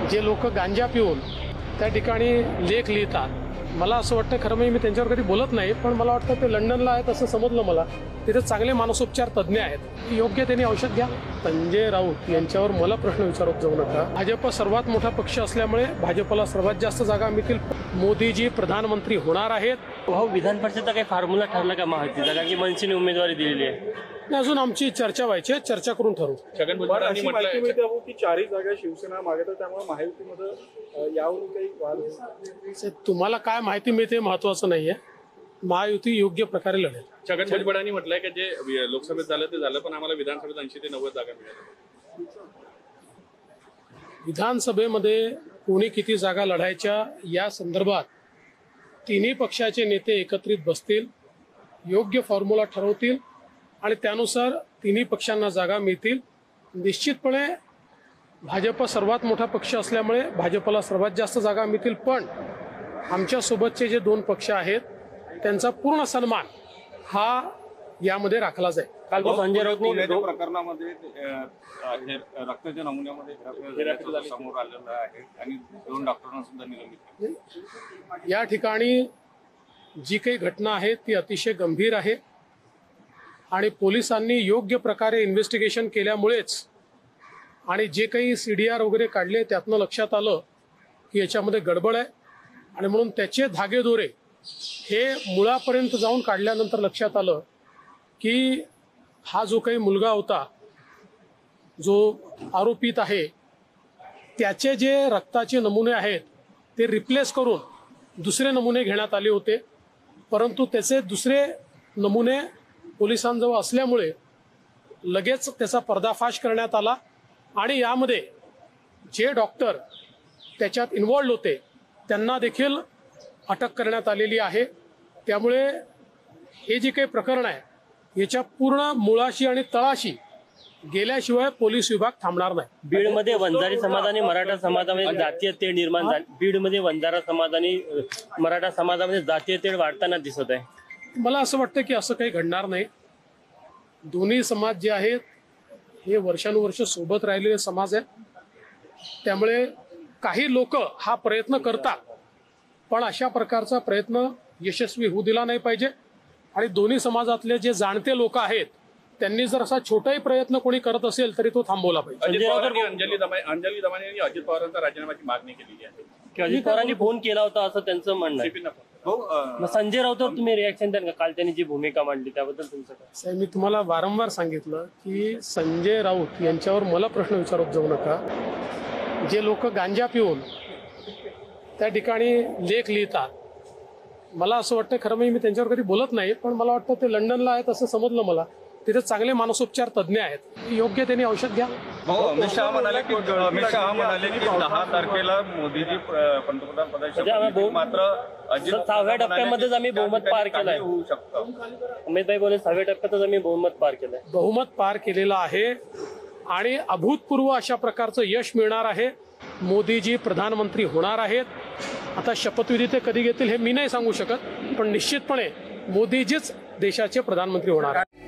जे लोक गांजा पिऊन त्या ठिकाणी लेख लिहितात, मला असं वाटतं, खरं म्हणजे मी त्यांच्यावर कधी बोलत नाही, पण मला वाटतं ते लंडनला आहेत असं समजलं मला. तिथे चांगले मानसोपचार तज्ज्ञ आहेत, योग्य त्यांनी औषध घ्या. संजय राऊत यांच्यावर मला प्रश्न विचारत जाऊ नका. भाजप सर्वात मोठा पक्ष असल्यामुळे भाजपला सर्वात जास्त जागा मिळतील. मोदीजी प्रधानमंत्री होणार आहेत. भाऊ, विधान परिषदेचा काही फॉर्म्युला ठरला का महायुतीचा? कारण की मनसेने उमेदवारी दिलेली आहे. अजून आमची चर्चा व्हायची आहे, चर्चा करून ठरवू. छगन भुजबळांनी म्हटलं की 4 जागा शिवसेना मागत आहे, त्यामुळे महायुतीमध्ये यावरून काही वाद. तुम्हाला काय माहिती मिळते महत्वाचं नाहीये. महायुती योग्य प्रकारे लढेल. छगन भुजबळांनी म्हटलंय की जे लोकसभेत झालं ते झालं, पण आम्हाला विधानसभेत 80 ते 90 जागा मिळाल्या. विधानसभेमध्ये कोणी किती जागा लढायच्या या संदर्भात तिन्ही पक्षाचे नेते एकत्रित बसतील, योग्य फॉर्म्युला ठरवतील आणि त्यानुसार तिन्ही पक्षांना जागा मिळतील. निश्चितपणे भाजप सर्वात मोठा पक्ष असल्यामुळे भाजपला सर्वात जास्त जागा मिळतील, पण आमच्यासोबतचे जे 2 पक्ष आहेत त्यांचा पूर्ण सन्मान हा यामध्ये राखला जाईल. काल संजय राऊत प्रकरणामध्ये रक्ताच्या नमुन्यामध्ये समोर आलेलं आहे आणि 2 डॉक्टरांना सुद्धा निलंबित. या ठिकाणी जी काही घटना आहे ती अतिशय गंभीर आहे आणि पोलिसांनी योग्य प्रकारे इन्व्हेस्टिगेशन केल्यामुळेच आणि जे काही CDR वगैरे काढले त्यातनं लक्षात आलं की याच्यामध्ये गडबड आहे आणि म्हणून त्याचे धागेदोरे हे मुळापर्यंत जाऊन काढल्यानंतर लक्षात आलं की हा जो काही मुलगा होता जो आरोपित आहे त्याचे जे रक्ताचे नमुने आहेत ते रिप्लेस करून दुसरे नमुने घेण्यात आले होते, परंतु त्याचे दुसरे नमुने पोलिसांजवळ असल्यामुळे लगेच त्याचा पर्दाफाश करण्यात आला आणि यामध्ये जे डॉक्टर त्याच्यात इन्व्हॉल्ड होते त्यांना देखील अटक करण्यात आलेली आहे. त्यामुळे हे जे काही प्रकरण आहे याच्या पूर्ण मुळाशी आणि तळाशी गेल्याशिवाय पोलीस विभाग थांबणार नाही. बीडमध्ये वंजारी समाज आणि मराठा समाजामध्ये जातीय तेढ निर्माण झाली. बीडमध्ये वंजारा समाज आणि मराठा समाजामध्ये जातीय तेढ वाढताना दिसत आहे. मला असं वाटतं की असं काही घडणार नाही. दोन्ही समाज जे आहेत हे वर्षानुवर्ष सोबत राहिलेले समाज आहेत, त्यामुळे काही लोक हा प्रयत्न करतात, पण अशा प्रकारचा प्रयत्न यशस्वी होऊ दिला नाही पाहिजे. आणि दोन्ही समाजातले जे जाणते लोक आहेत त्यांनी जर असा छोटाही प्रयत्न कोणी करत असेल तरी तो थांबवला पाहिजे. अंजली दमाने यांनी अजित पवारांचा राजीनाम्याची मागणी केलेली आहे की अजित पवारांनी फोन केला होता असं त्यांचं म्हणणं आहे. संजय राऊतवर तुम्ही रिॲक्शन द्याल का? काल त्यांनी जी भूमिका मांडली त्याबद्दल तुमचं काय? साहेब, मी तुम्हाला वारंवार सांगितलं की संजय राऊत यांच्यावर मला प्रश्न विचारत जाऊ नका. जे लोक गांजा पिऊन त्या ठिकाणी लेख लिहितात, मला असं वाटतं, खरं म्हणजे मी त्यांच्यावर कधी बोलत नाही, पण मला वाटतं ते लंडनला आहेत असं समजलं मला. तिथे चांगले मानसोपचार तज्ज्ञ आहेत, योग्य त्यांनी औषध घ्या. अमित शहा म्हणाले की 10 तारखेला मोदीजी पंतप्रधान पदाची, मात्र 6व्या टप्प्यामध्येच आम्ही बहुमत पार केलंय. होऊ शकतं. अमित भाई बोले 6व्या टप्प्यातच आम्ही बहुमत पार केलंय. बहुमत पार केलेलं आहे आणि अभूतपूर्व अशा प्रकारचं यश मिळणार आहे. मोदीजी प्रधानमंत्री होणार आहेत. आता शपथविधी ते कधी घेतील हे मी नाही सांगू शकत, पण निश्चितपणे मोदीजीच देशाचे प्रधानमंत्री होणार आहेत.